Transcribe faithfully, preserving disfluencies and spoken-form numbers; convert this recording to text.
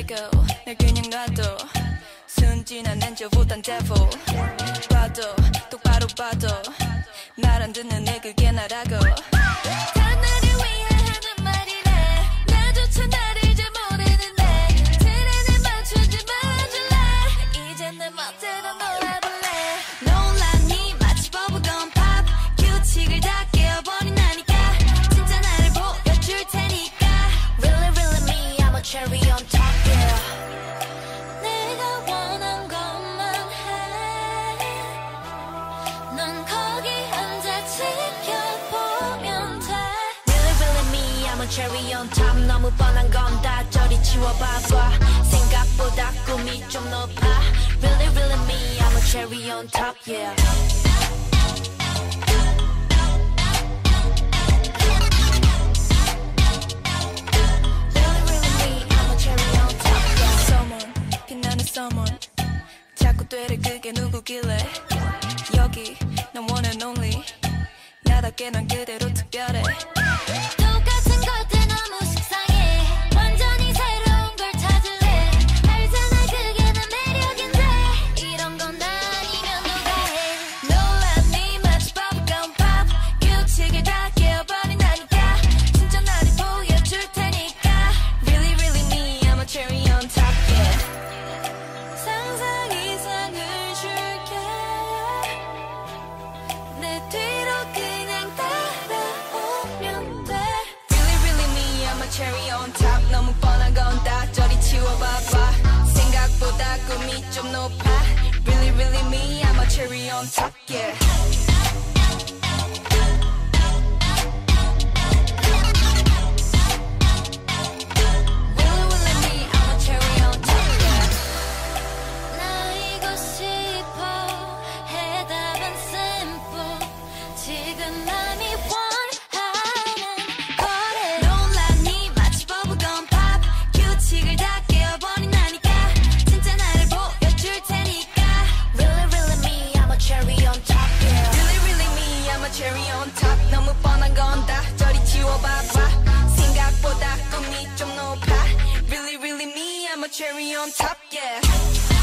go 날 그냥 놔둬 순진한 엔저보단 devil 봐도 똑바로 봐도 말 안 듣는 애 그게 나라고 다 나를 위해 하는 말이래 나조차 나를 잘 모르는데 틀에 내 맞추지 말아줄래 이제 내 멋대로 놀아볼래 놀랐니 마치 버블건 팝 규칙을 다 깨어버린다니까 진짜 나를 보여줄 테니까 Really really me I'm a cherry on top yeah 내가 원한 것만 해 넌 거기 앉아 지켜보면 돼 Really really me I'm a cherry on top 너무 뻔한 건 다 저리 치워봐봐 생각보다 꿈이 좀 높아 Really really me I'm a cherry on top yeah someone 자꾸 되려 그게 누구길래 여기 난 one and only 나답게 난 그대로 특별해 똑같은 것들 너무 식상해 완전히 새로운 걸 찾을래 알잖아 그게 내 매력인데 이런 건 아니면 누가 해 놀랐니 마치 버블건 팝 규칙을 다 깨어버린다니까 진짜 나를 보여줄 테니까 Really really me I'm a cherry on top yeah 상상 이상을 줄게 내 뒤로 그냥 따라오면 돼 Really really me I'm a cherry on top 너무 뻔한 건 다 저리 치워봐봐 생각보다 꿈이 좀 높아 Really really me I'm a cherry on top yeah 지금 남이 원하는 거래 놀랐니 마치 버블건 팝 규칙을 다 깨어버린다니까 진짜 나를 보여줄 테니까 Really really me I'm a cherry on top yeah Really really me I'm a cherry on top 너무 뻔한 건 다 저리 치워봐봐 생각보다 꿈이 좀 높아 Really really me I'm a cherry on top yeah